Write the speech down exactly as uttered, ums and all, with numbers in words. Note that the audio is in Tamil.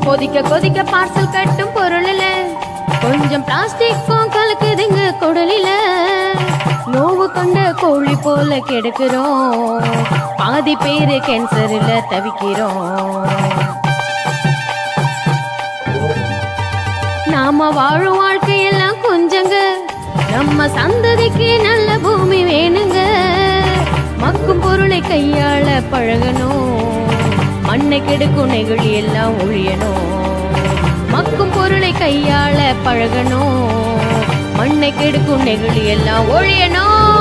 கொதிக்க கொதிக்க பார்சல் கட்டும் பொருளில கொஞ்சம் பிளாஸ்டிக்கும் கலக்குதுங்க குடலில. நோவு கொண்ட கோழி போல கெடுக்கிறோம், பாதி பேரு கேன்சர்ல தவிக்கிறோம். நாம வாழும் வாழ்க்கையெல்லாம் கொஞ்சங்க, நம்ம சந்ததிக்கு நல்ல பூமி வேணுங்க. மக்கும் பொருளை கையாள பழகணும், மண்ணை கெடுக்கும் நெகிழி எல்லாம் ஒழியணும். மக்கும் பொருளை கையாள பழகணும், மண்ணை கெடுக்கும் நெகிழி எல்லாம் ஒழியணும்.